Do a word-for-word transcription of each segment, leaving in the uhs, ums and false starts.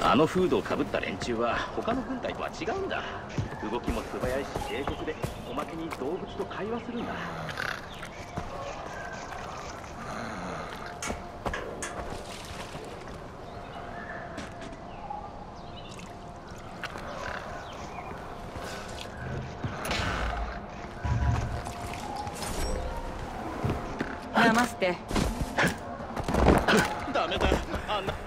あのフードをかぶった連中は他の軍隊とは違うんだ。動きも素早いし冷酷で、おまけに動物と会話するんだ。 ナマステ。 ダメだ、あんな。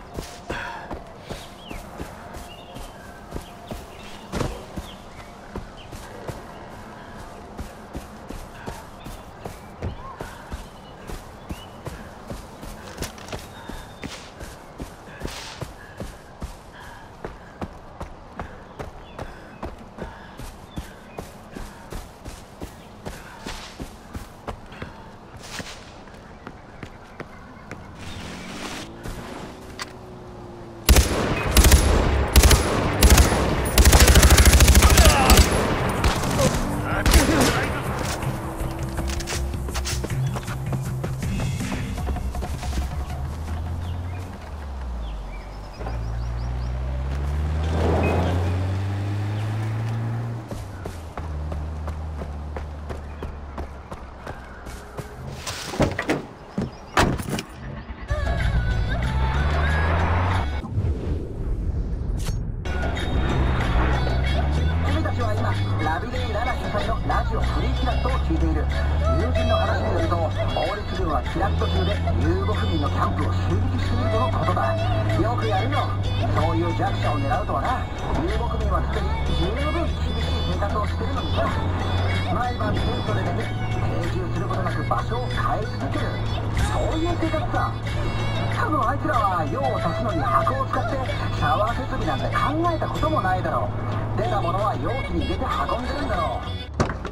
キラッと中で遊牧民のキャンプを襲撃しているとのことだ。よくやるよ、そういう弱者を狙うとはな。遊牧民はすでに十分厳しい生活をしてるのにさ、毎晩テントで寝て定住することなく場所を変え続ける、そういう生活さ。多分あいつらは用を足すのに箱を使ってシャワー設備なんて考えたこともないだろう。出たものは容器に入れて運んでるんだろう。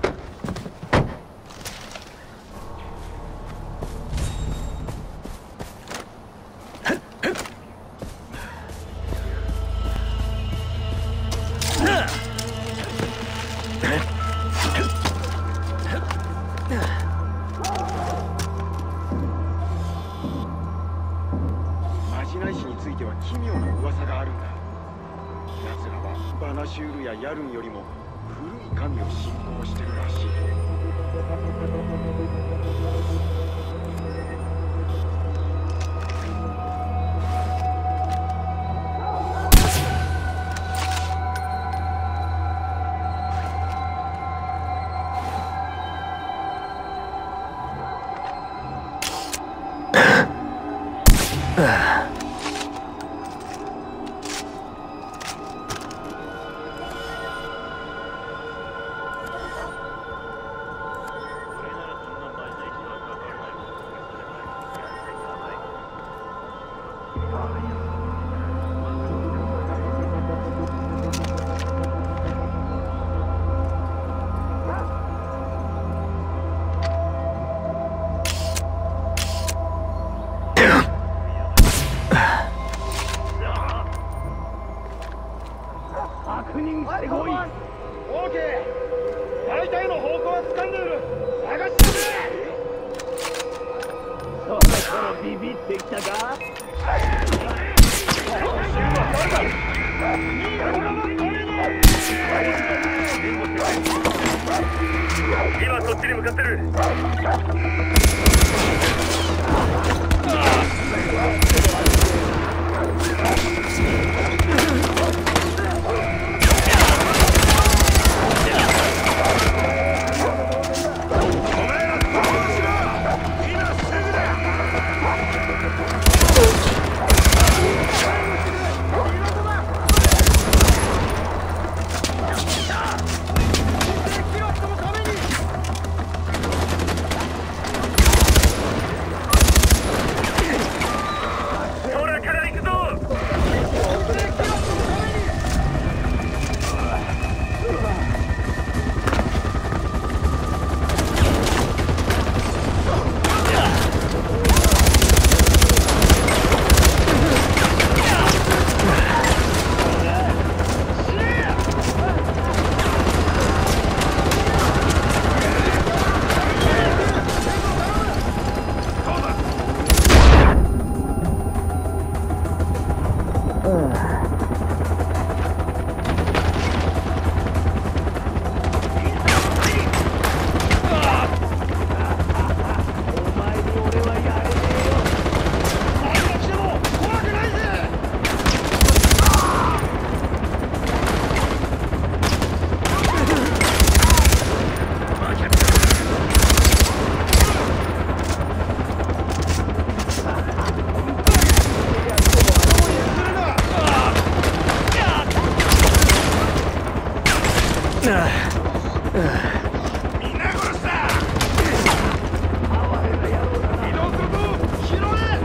奇妙な噂があるんだ。奴らはバナシュールやヤルンよりも古い神を信仰してるらしい。 確認してこい。オーケー、大体の方向は掴んでいる。探してくれ。そろそろビビってきたか。今そっちに向かってる。 皆殺しだ。移動するぞ、城へ。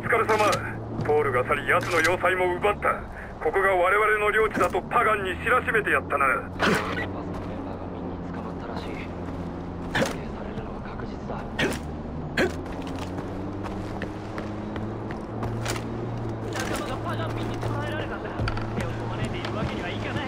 疲れ様。ポールが去り奴の要塞も奪った。ここが我々の領地だとパガンに知らしめてやったな。 パスのメンバーがミンに捕まったらしい。処刑されるのは確実だ。仲間がパガンミンに捕らえられたんだ。手をこまねいているわけにはいかない。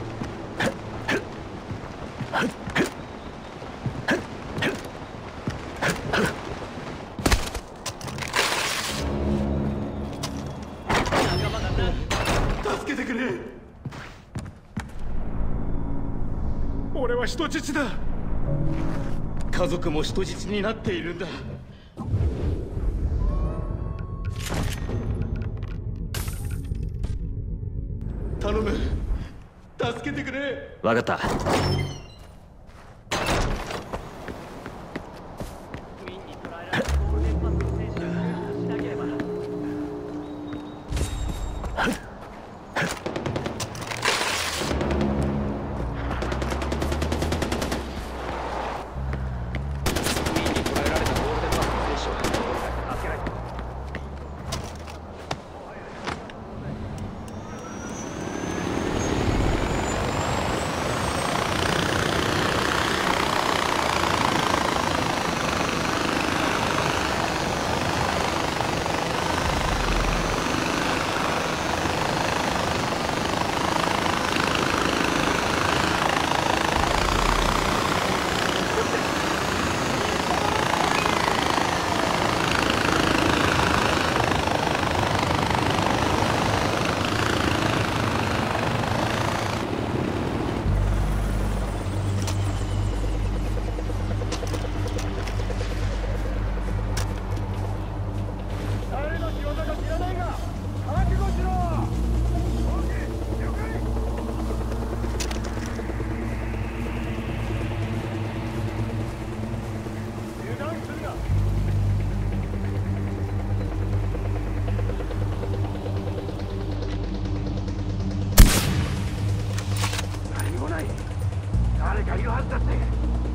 俺は人質だ。家族も人質になっているんだ。頼む、助けてくれ。 分かった。ミンに捕らえられたゴールデンパスの選手を救出しなければ。誰かいるはずだって。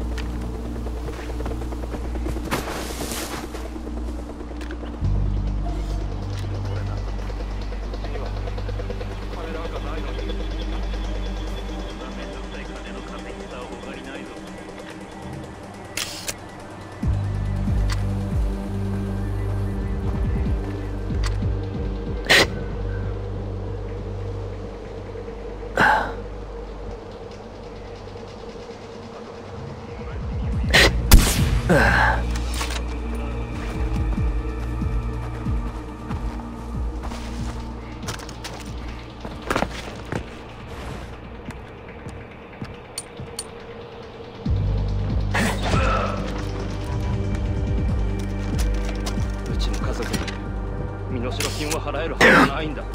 身代金は払えるはずはないんだ。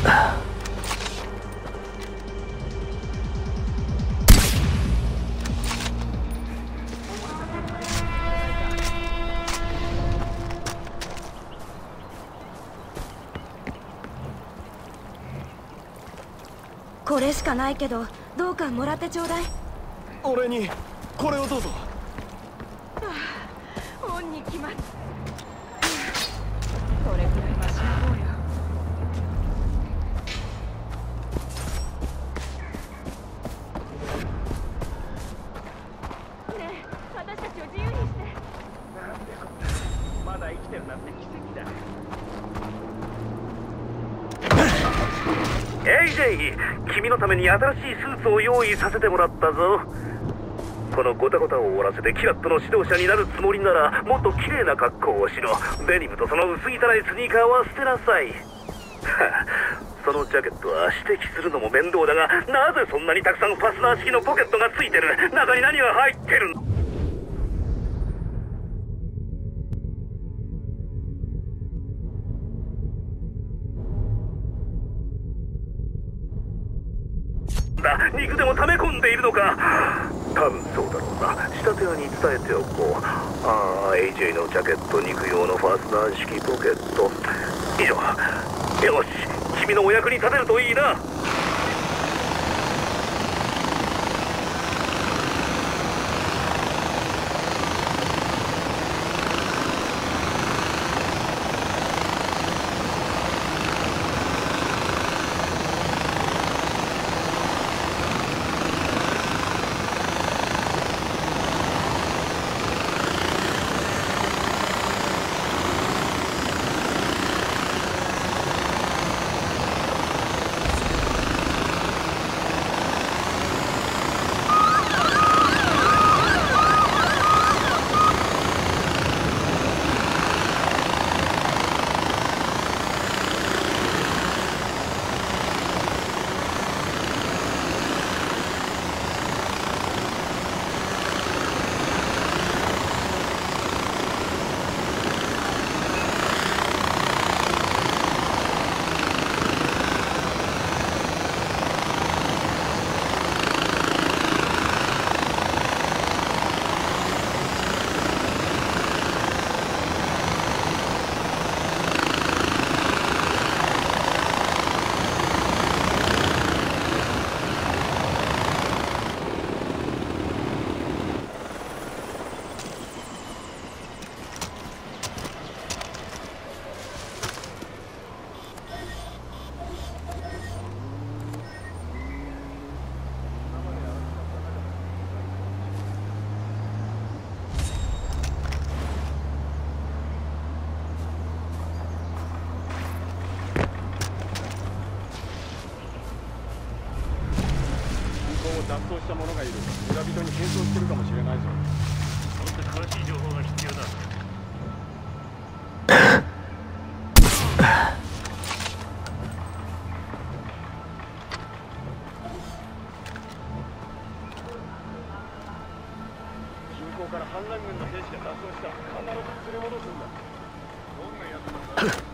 これしかないけど、どうかもらってちょうだい。 俺にこれをどうぞ。 恩に決まる。これくらいマシな方よ。ねえ、私たちを自由にして。 なんでこんな、まだ生きてるなんて奇跡だ。 エイジェイ、君のために新しいスーツを用意させてもらったぞ。このゴタゴタを終わらせてキラットの指導者になるつもりなら、もっと綺麗な格好をしろ。デニムとその薄汚いスニーカーは捨てなさい。そのジャケットは指摘するのも面倒だが、なぜそんなにたくさんファスナー式のポケットがついてる？中に何が入ってるの？肉でも溜め込んでいるのか。多分そうだろうな。仕立て屋に伝えておこう。ああ、エージェイ のジャケット、肉用のファスナー式ポケット。以上。よし、君のお役に立てるといいな。 脱走した者がいる。村人に変装してるかもしれないぞ。 もっと詳しい情報が必要だ。 近郊から反乱軍の兵士が脱走した。必ず連れ戻すんだ。どんなやつなんだ。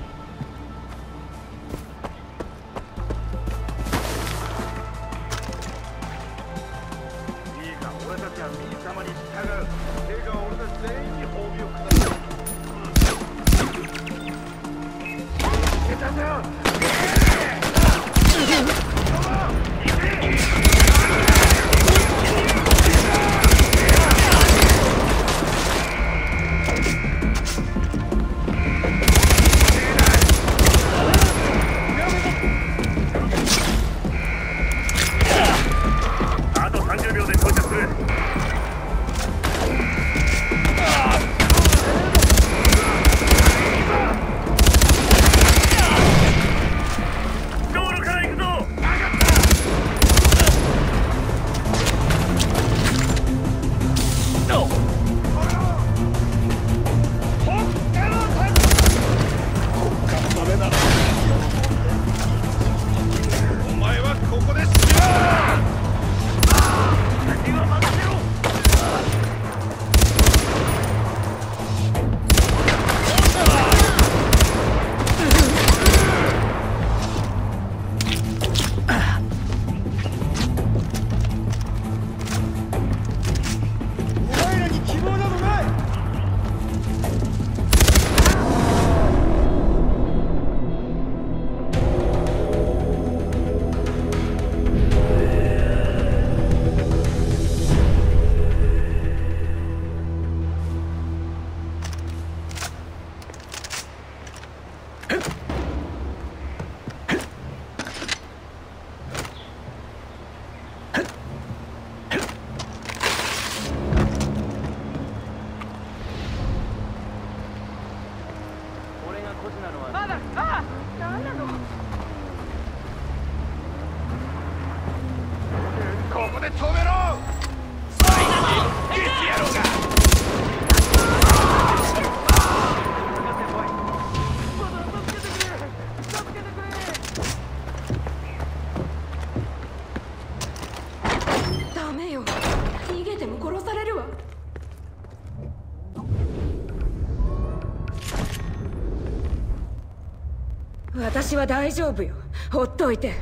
私は大丈夫よ。ほっといて。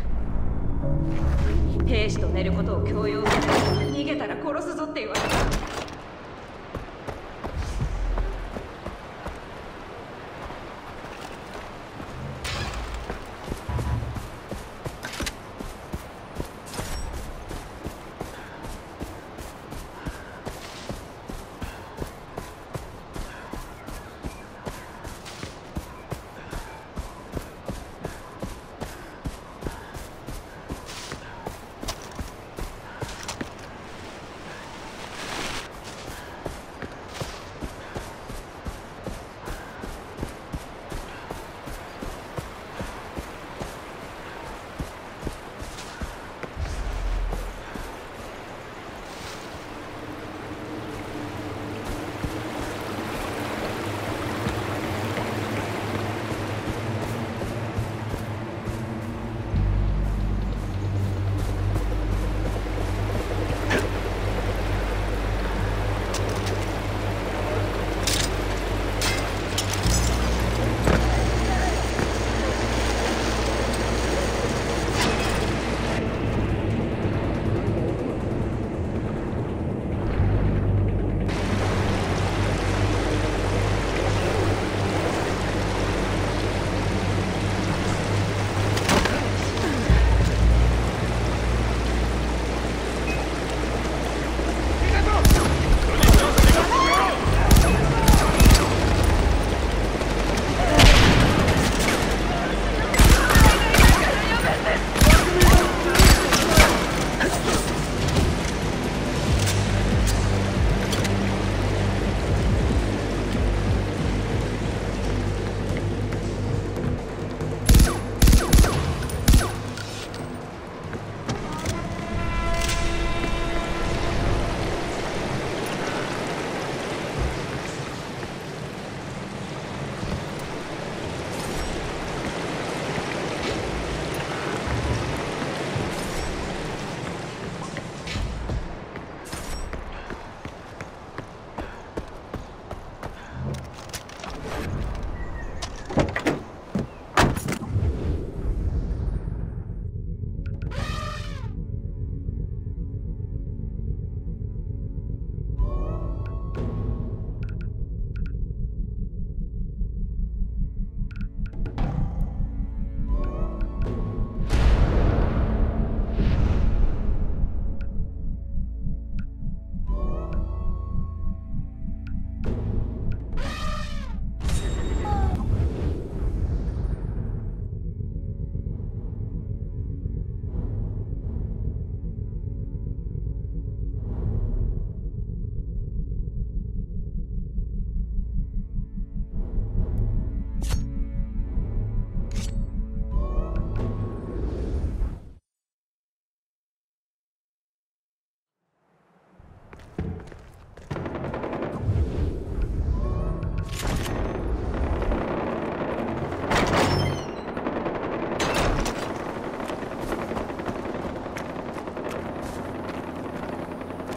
兵士と寝ることを強要される。逃げたら殺すぞって言われた。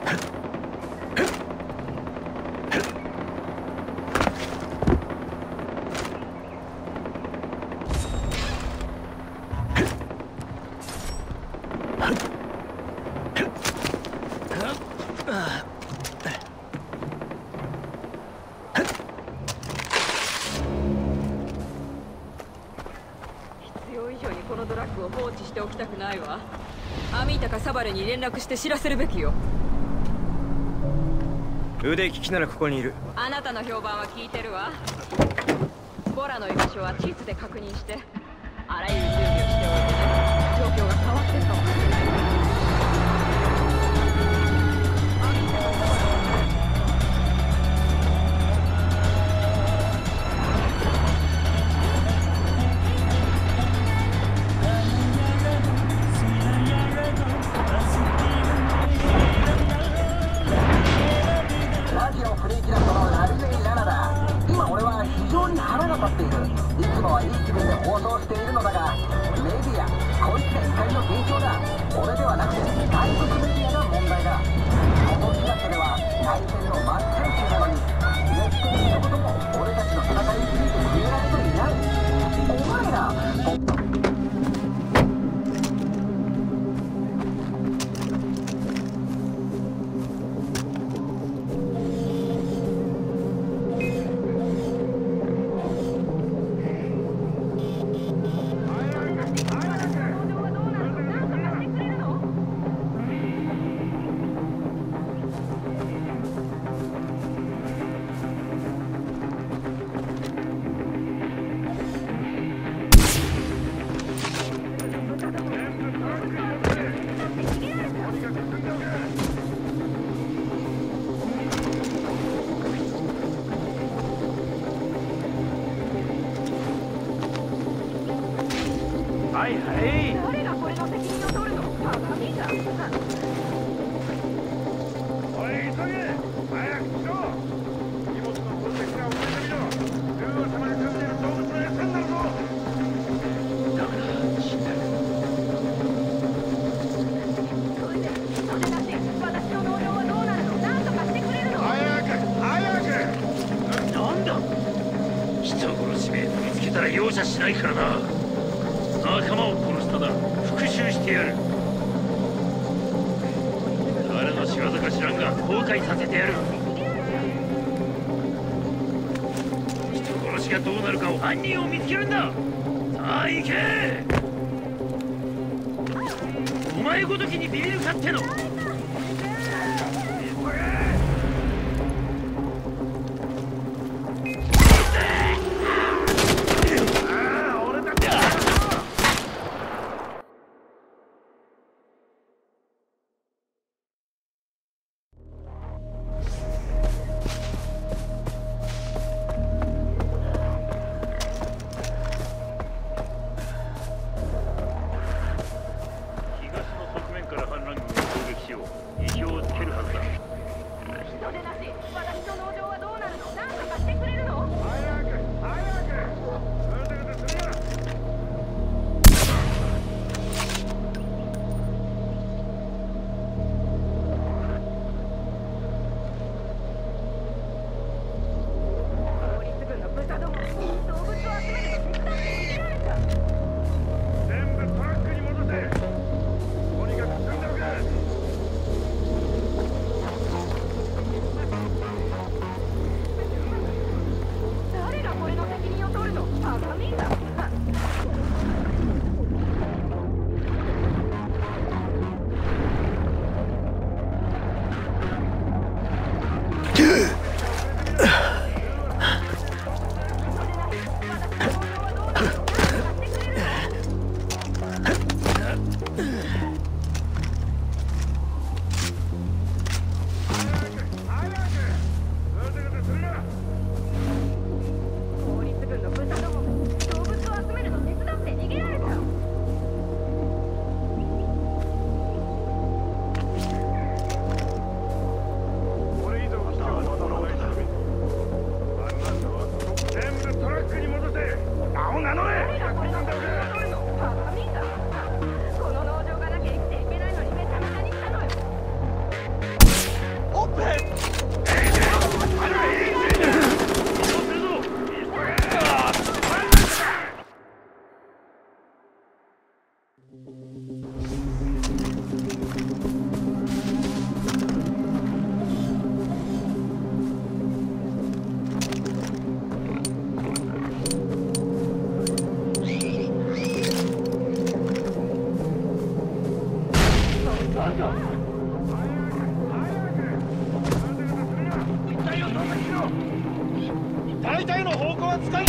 アミータかサバレに連絡して知らせるべきよ。 腕利きならここにいる。 あなたの評判は聞いてるわ。ボラの居場所は地図で確認して、あらゆる準備をしておいてね。状況が変わってるかもしれない。 はいはい。 誰がこれの責任を取るの？バカみたい。 おい、急げ！早くしろ！荷物の分析が遅れてみろ！竜王様に住んでいる動物の餌になるぞ！ ダメだ、死んだ。 それで、それだし、私の農場はどうなるの？何とかしてくれるの？ 早く！早く！ なんだ？人殺しめ見つけたら容赦しないからな。仲間を殺したな。復讐してやる。誰の仕業か知らんが後悔させてやる。人殺しがどうなるかを犯人を見つけるんだ。さあ行け。お前ごときにビビるかっての。東の側面から反乱軍を攻撃しよ大体の方向はつかん。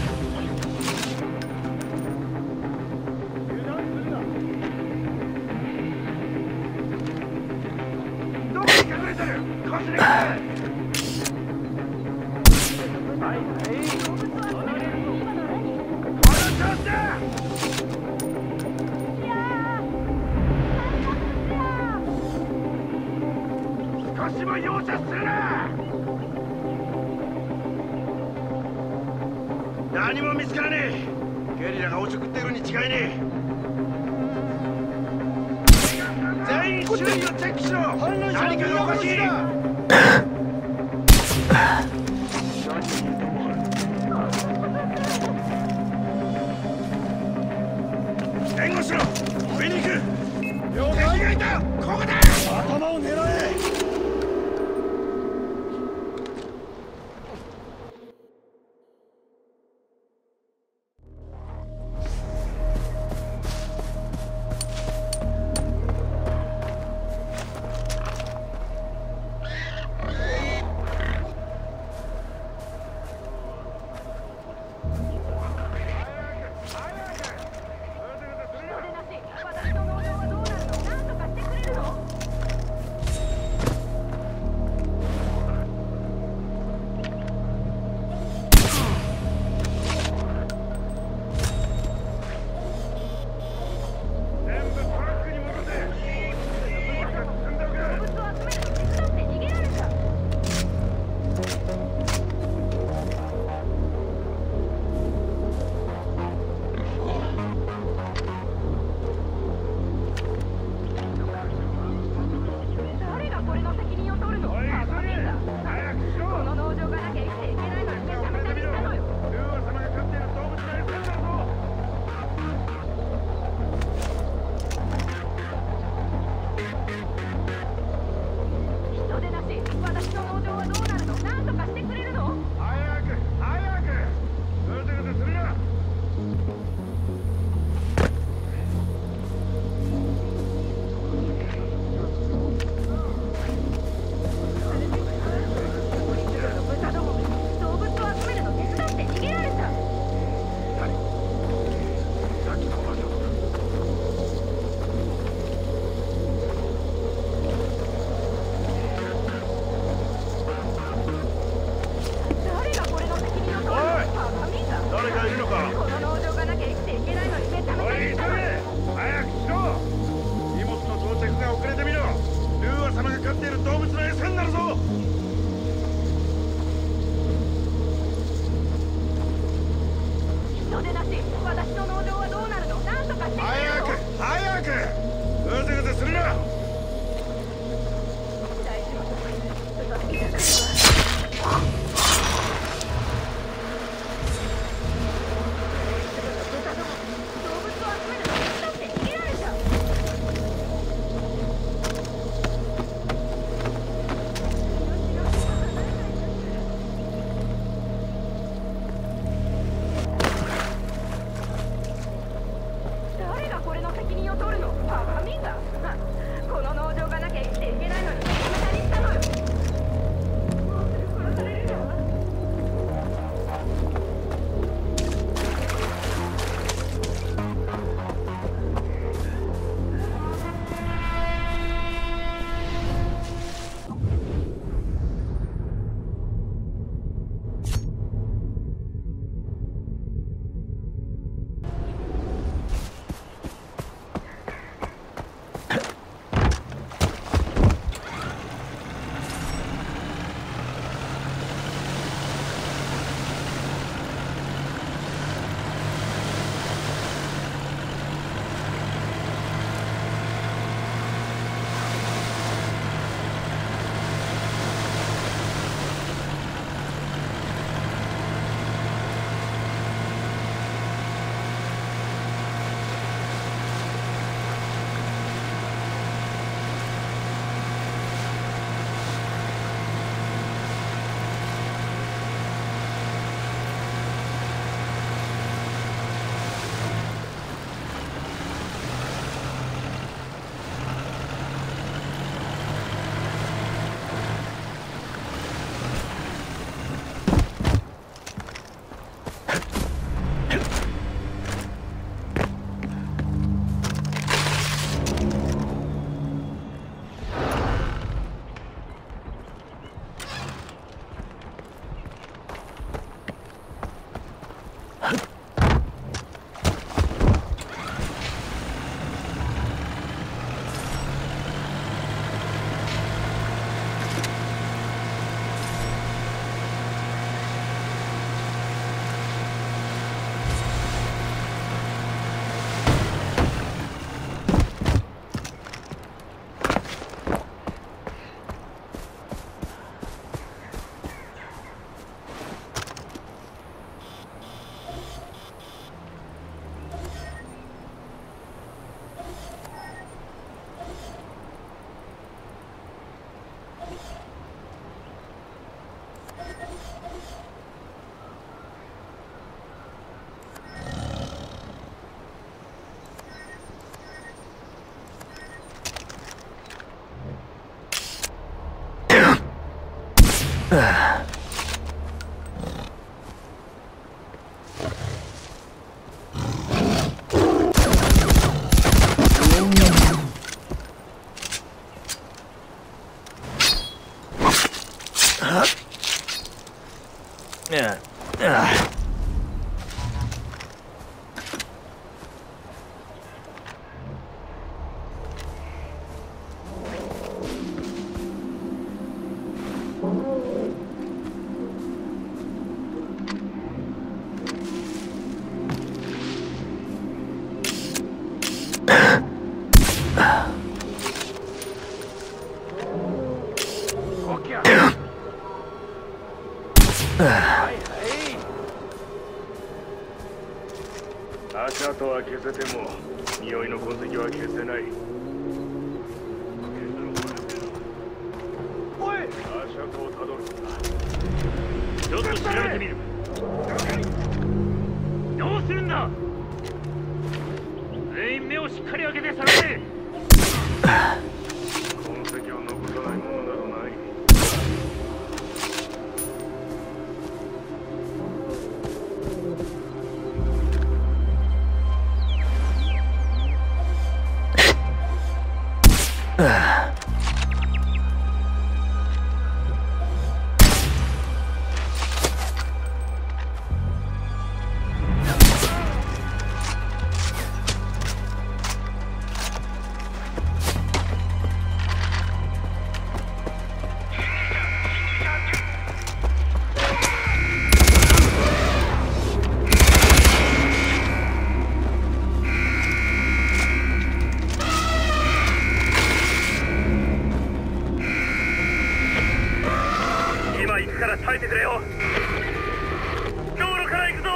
どこに隠れてる？こっちに来い。少しも容赦するな。何も見つからねえ。ゲリラがおちょくっているに違いねえ。全員周囲をチェックしろ。何かがおかしい。援護しろ。上に行く。敵がいた。ここだ。 頭を狙え。 足跡は消せても匂いの痕跡は消せない。おい、足跡をたどる。 ちょっと調べてみる。どうするんだ。全員目をしっかり開けて探せ。 痕跡を残さないものなどない。 耐えてくれよ。道路から行くぞ。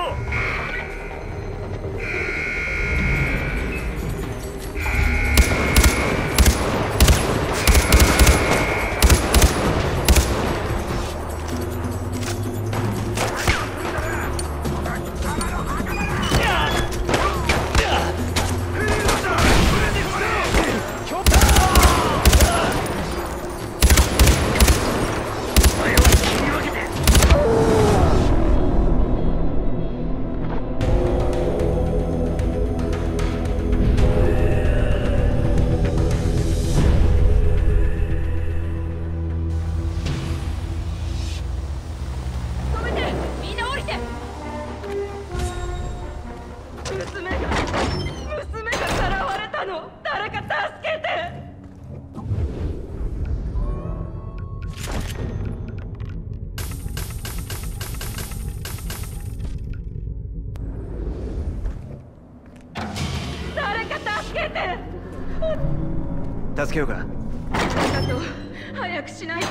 助けようか。 ありがとう。早くしないと。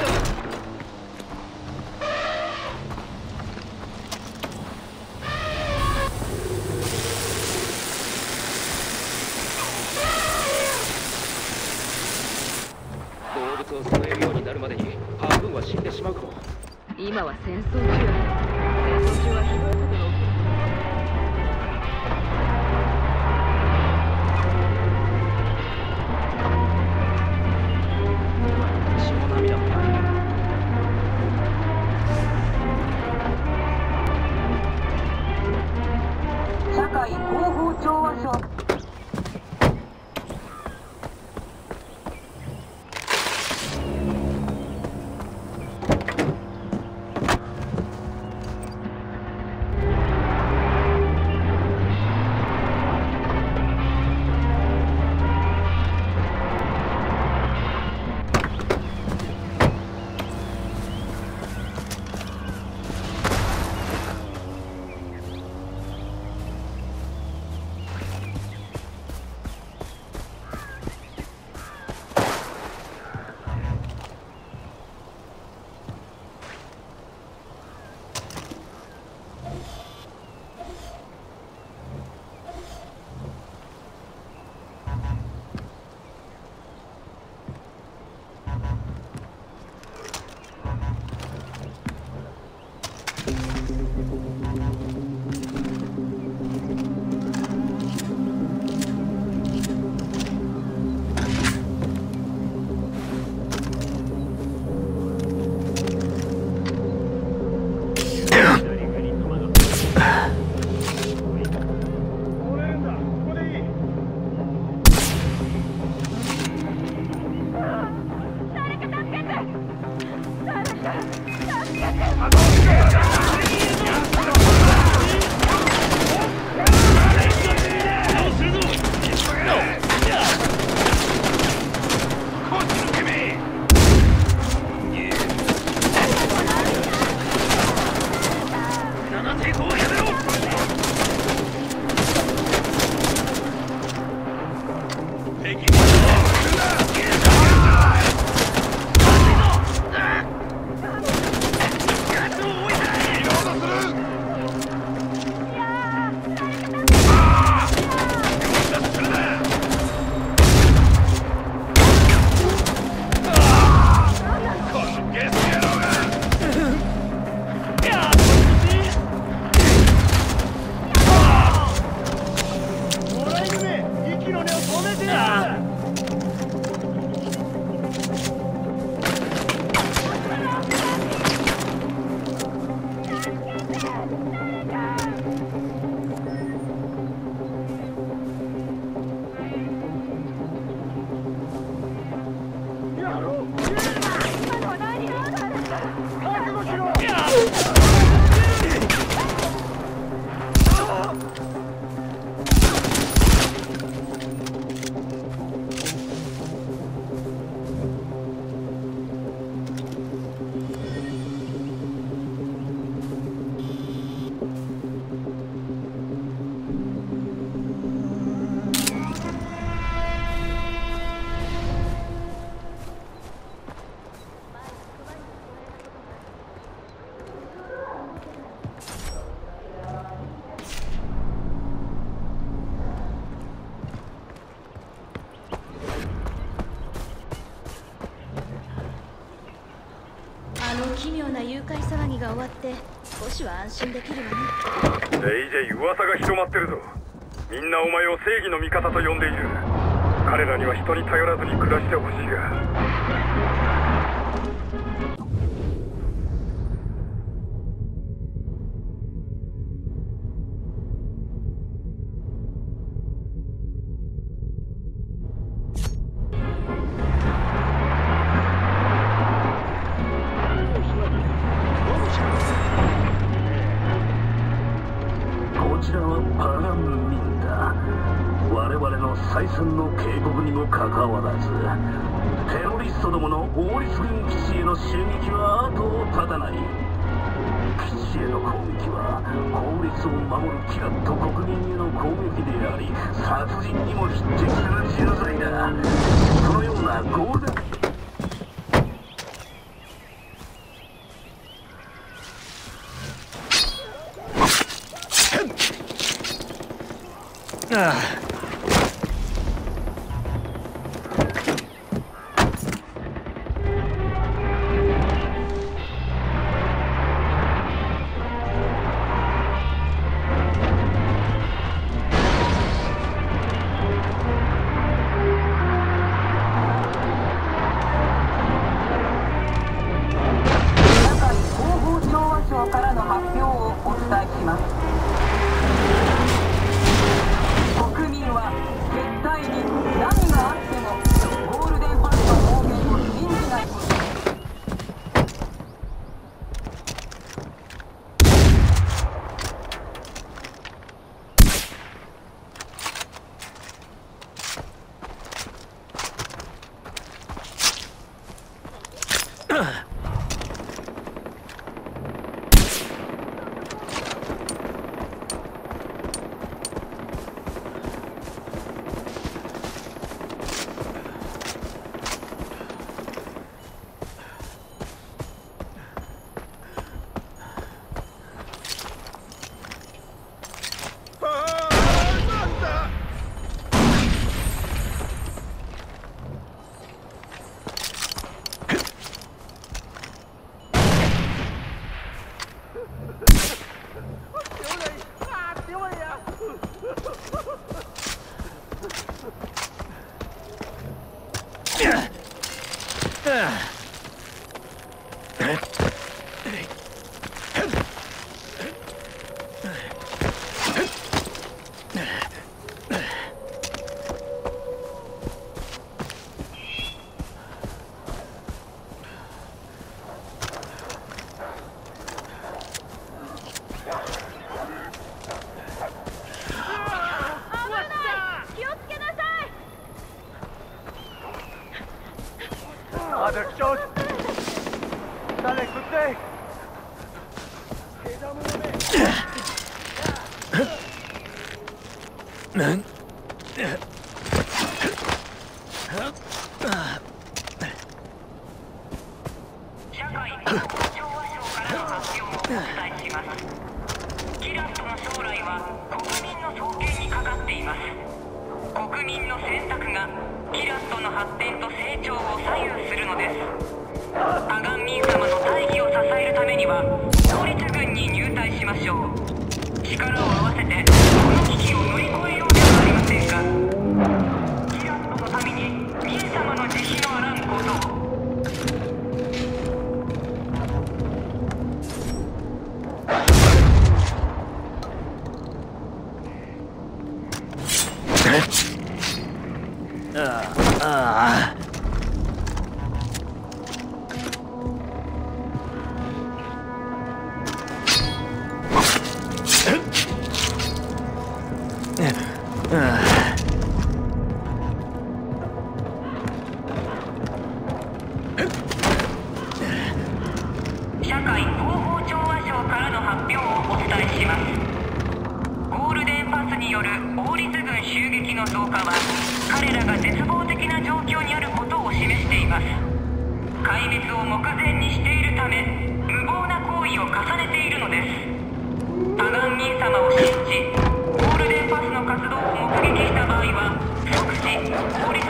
動物を救えるようになるまでに半分は死んでしまうかも。 今は戦争中。戦争中はひどいことが起きる。 社会広報調和省。 奇妙な誘拐騒ぎが終わって少しは安心できるわね。 ジェイジェイ噂が広まってるぞ。みんなお前を正義の味方と呼んでいる。彼らには人に頼らずに暮らしてほしいが。 こちらはパラミンだ。我々の再三の警告にもかかわらず、テロリストどもの王立軍基地への襲撃は後を絶たない。基地への攻撃は法律を守るキラッと国民への攻撃であり、殺人にも匹敵する重罪だ。そのようなゴールデンああ。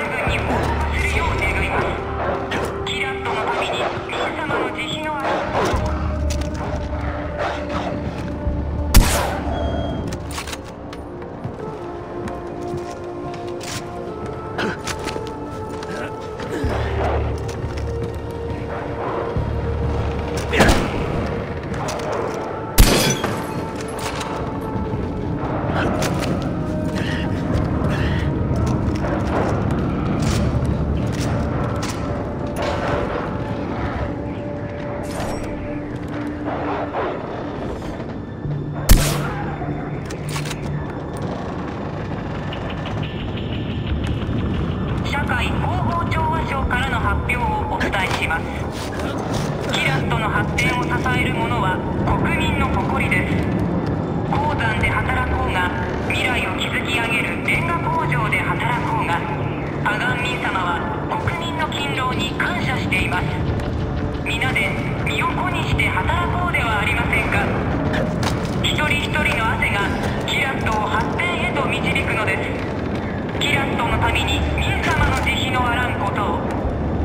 キラットのために民様の慈悲のある伝えします。キラットの発展を支えるものは国民の誇りです。鉱山で働こうが、未来を築き上げるレンガ工場で働こうが、パガン民様は国民の勤労に感謝しています。皆で身を粉にして働こうではありませんか。一人一人の汗がキラットを発展へと導くのです。キラットのために民様の慈悲のあらんことを。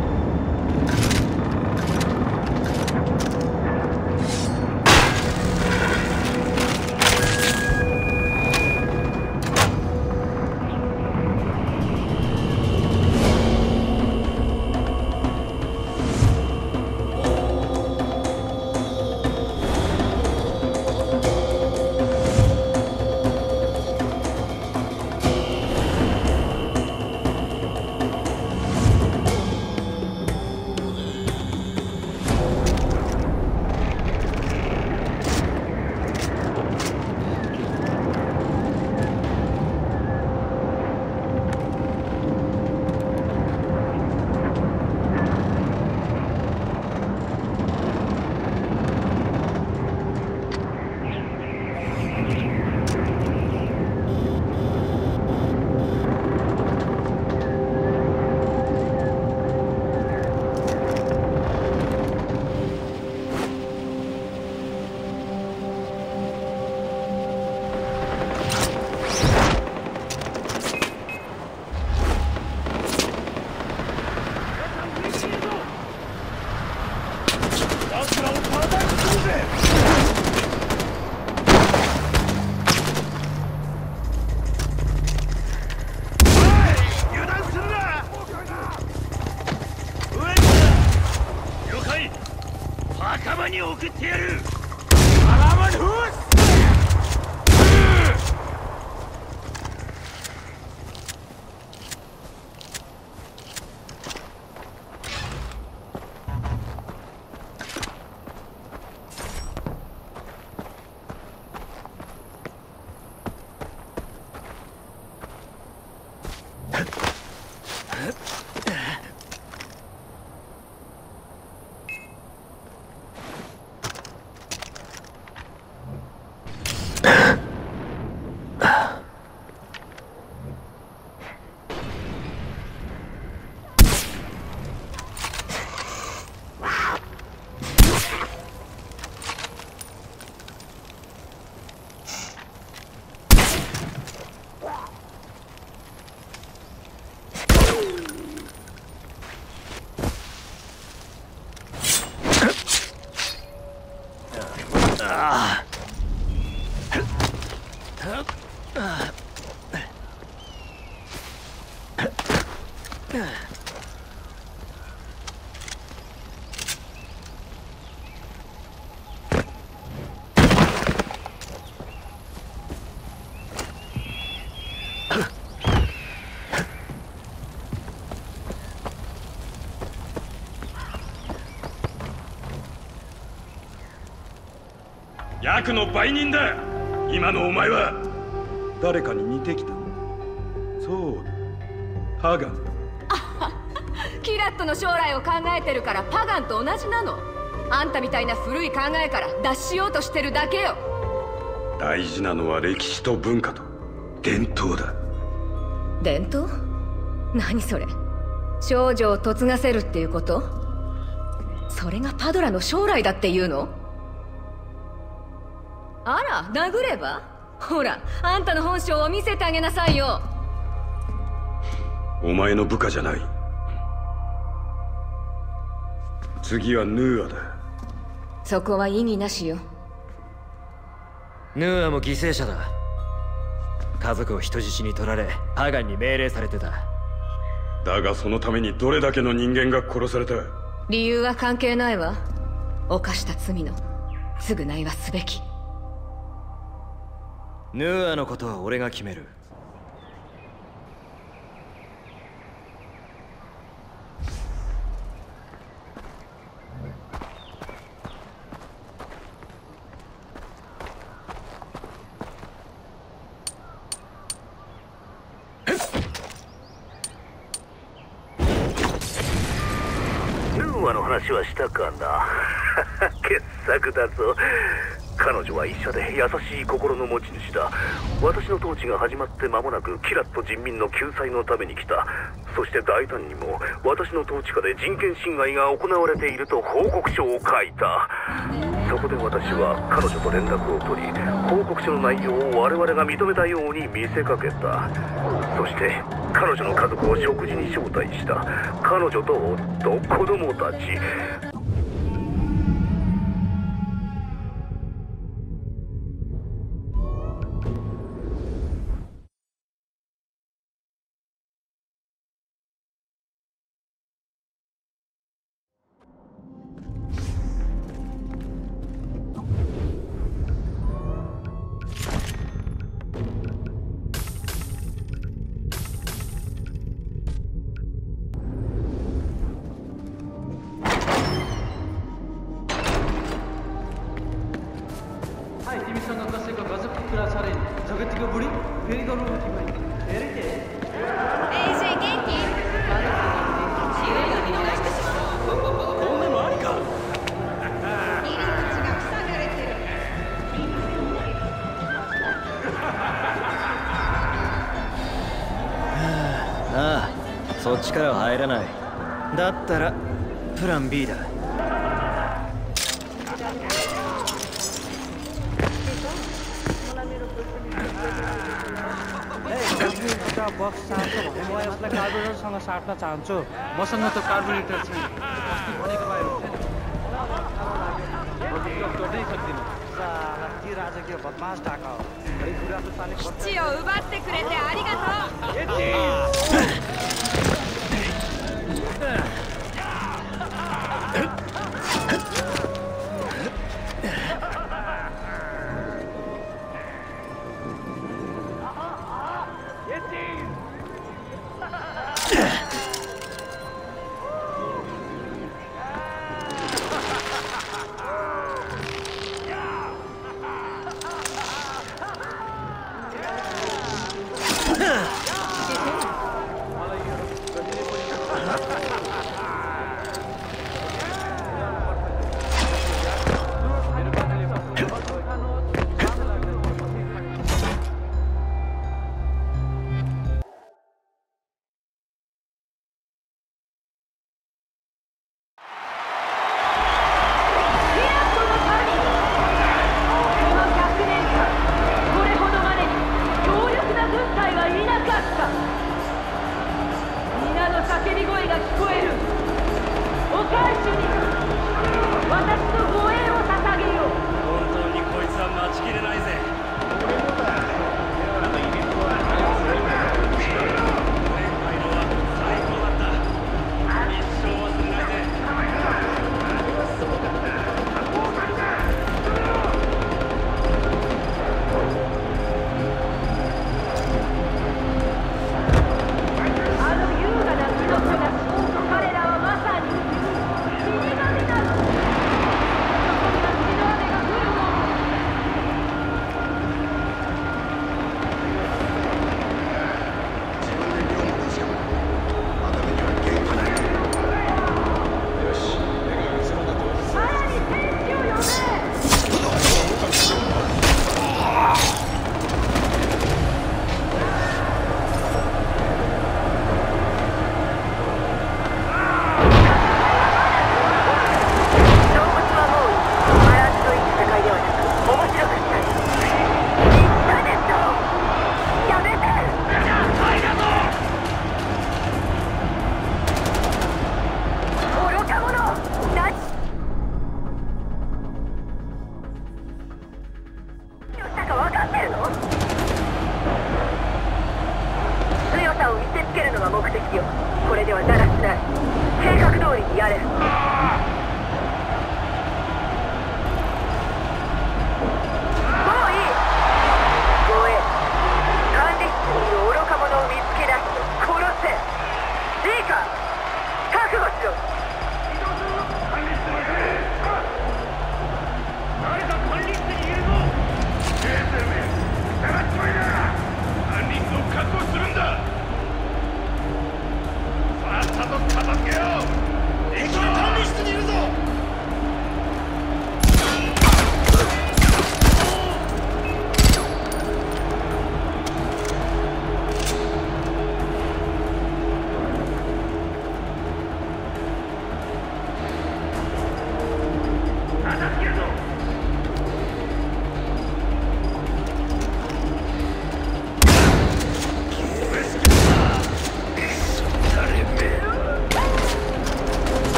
に送ってやる。アラマンフース。 役の売人だ。今のお前は誰かに似てきた。そうだ、パガン。 キラットの将来を考えてるからパガンと同じなの。あんたみたいな古い考えから脱しようとしてるだけよ。 大事なのは歴史と文化と伝統だ。 伝統？何それ？少女を嫁がせるっていうこと？それがパドラの将来だっていうの？あら、殴れば？ほら、あんたの本性を見せてあげなさいよ。 お前の部下じゃない。次はヌーアだ。 そこは意義なしよ。 ヌーアも犠牲者だ。家族を人質に取られ、パガンに命令されてた。 だがそのためにどれだけの人間が殺された？ 理由は関係ないわ。犯した罪の償いはすべき。 ヌーアのことは俺が決める。 ヌームマの話はしたかな。傑作だぞ。彼女は医者で優しい心の持ち主だ。私の統治が始まって間もなくキラット人民の救済のために来た。そして大胆にも私の統治下で人権侵害が行われていると報告書を書いた。そこで私は彼女と連絡を取り、報告書の内容を我々が認めたように見せかけた。そして彼女の家族を食事に招待した。彼女と夫、子供たち。 そっちからは入らない。だったらプラン B だ。 बक्स चाहन्छु भने म यसलाई कार्बोरेटरसँग साट्न चाहन्छु। मसँग त कार्बोरेटर छैन। अस्ति भनेको भए गर्नै सक्दिनँ। साला के राजकीय बदमास ढाका हो। है कुरा त साले 基地を奪ってくれてありがとう。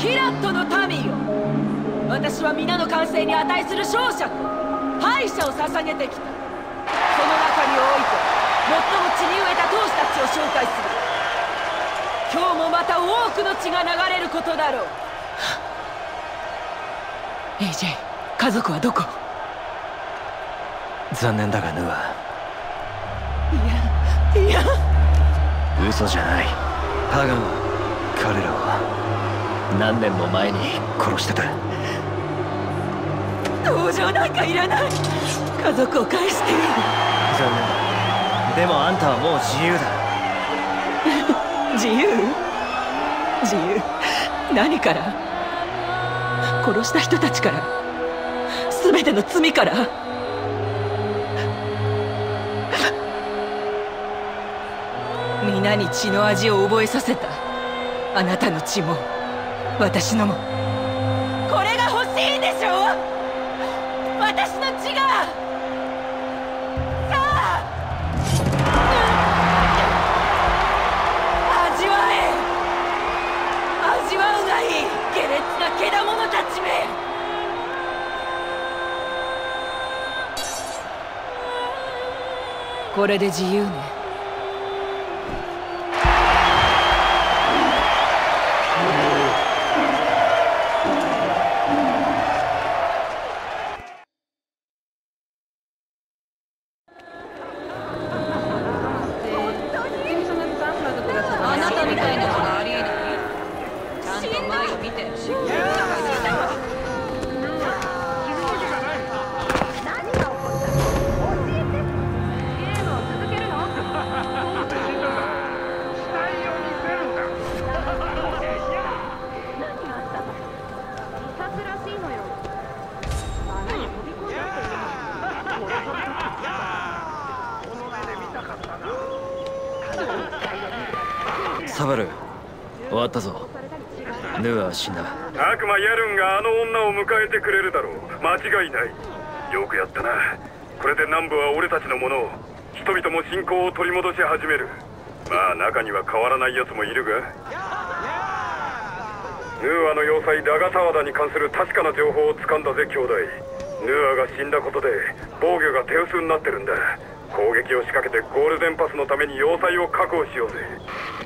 キラットの民よ、私は皆の完成に値する勝者と敗者を捧げてきた。その中において最も血に飢えた闘士たちを紹介する。今日もまた多くの血が流れることだろう。エージェー、家族はどこ？ 残念だがヌア。 いやいや、 嘘じゃない。ハガンは彼らを何年も前に殺してた。 同情なんかいらない。家族を返していい。 残念だ。でもあんたはもう自由だ。 自由？自由？何から？殺した人たちから？全ての罪から？皆に血の味を覚えさせた。あなたの血も私のも。これが欲しいんでしょ？私の血が。さあ、味わえ。味わうがいい、下劣な獣たちめ。これで自由ね。あなたみたいなのがありえない。ちゃんと前を見て。 サバル、終わったぞ。ヌーアは死んだ。 悪魔ヤルンがあの女を迎えてくれるだろう。間違いない。よくやったな。これで南部は俺たちのもの。人々も信仰を取り戻し始める。まあ中には変わらない奴もいるが、ヌーアの要塞ラガタワダに関する確かな情報を掴んだぜ兄弟。ヌーアが死んだことで防御が手薄になってるんだ。攻撃を仕掛けてゴールデンパスのために要塞を確保しようぜ。